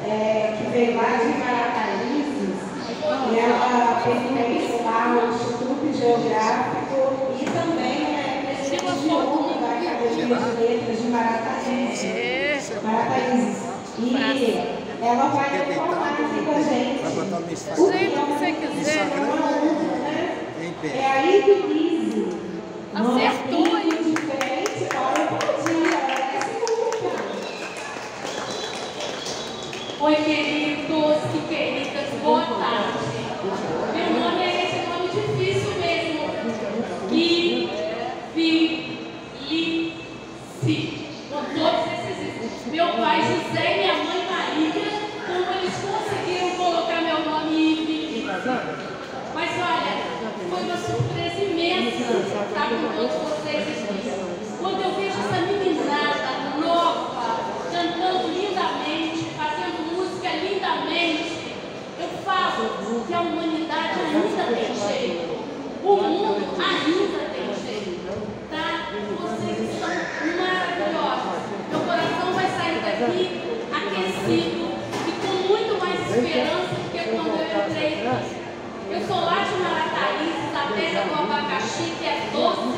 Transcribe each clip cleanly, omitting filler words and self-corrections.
que veio lá de Marataízes, e ela pertence lá ao Instituto Geográfico e também é presidente de honra da Academia de Letras de Marataízes. E ela vai falar aqui com a gente. O que você quiser. É a Ivelise. Acertou aí. Diferente, olha o dia, parece muito. Oi, queridos e queridas, boa tarde. Meu nome é esse nome difícil mesmo. Ivelise. Com todos esses. Meu pai José e minha mãe Maria, como eles conseguiram colocar meu nome Ivelise. Mas olha, foi uma surpresa imensa estar com todos vocês aqui. Quando eu vejo essa meninada nova, cantando lindamente, fazendo música lindamente, eu falo que a humanidade ainda tem jeito. O mundo ainda tem jeito. Tá? Vocês são maravilhosos. Meu coração vai sair daqui aquecido e com muito mais esperança do que quando eu entrei aqui. Eu sou lá de Marataízes, a terra do abacaxi, que é doce,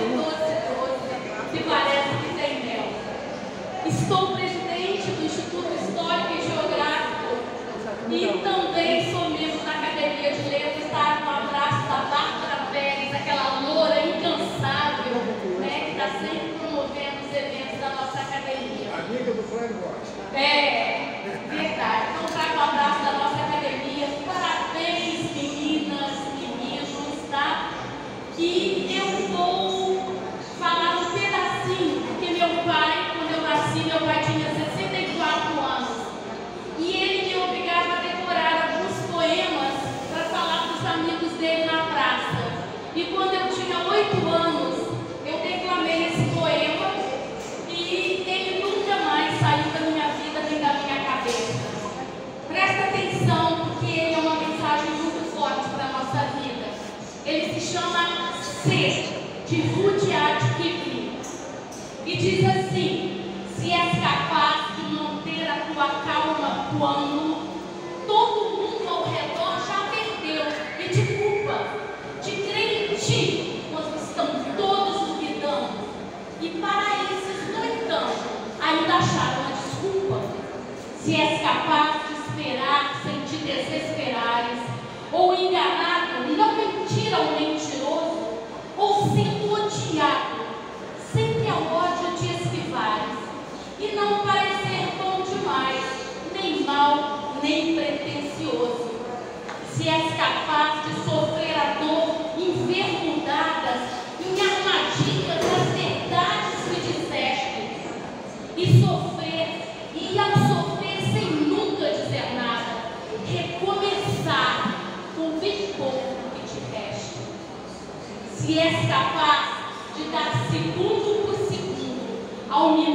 que parece que tem mel. Estou presidente do Instituto Histórico e Geográfico e também sou membro da Academia de Letras. Está no abraço da Bárbara Pérez, aquela loura incansável, né, que está sempre promovendo os eventos da nossa academia. Amiga do Frank Rocha. É, verdade. Então, trago o abraço da nossa academia. Parabéns, meninas, meninos, tá? E eu vou falar um pedacinho, porque meu pai, quando eu nasci, meu pai tinha 64 anos. E ele me obrigava a decorar alguns poemas para falar para os amigos dele na praça. E quando eu tinha 8 anos, eu declamei esse poema e ele nunca mais saiu da minha vida nem da minha cabeça. Presta atenção, porque ele é uma mensagem muito forte para a nossa vida. Ele se chama Ser, de Rudyard Kipling. E diz assim: se és capaz de manter a tua calma quando todo mundo ao redor já perdeu e te culpa, de crer em ti quando estão todos duvidando, e para esses, no entanto, ainda acharam uma desculpa. Se és capaz de esperar sem te desesperares, ou enganado, não mentir ao mentiroso, ou sendo odiado, sempre ao ódio te esquivares, e não parecer bom demais, nem mal, nem pretensioso. Se és capaz de sofrer a dor envergonhadas em armadilhas das verdades que disseste, e sofrer, e ao sofrer sem nunca dizer nada, recomeçar com bem pouco que te resta. Se és capaz de dar segundo por segundo ao minuto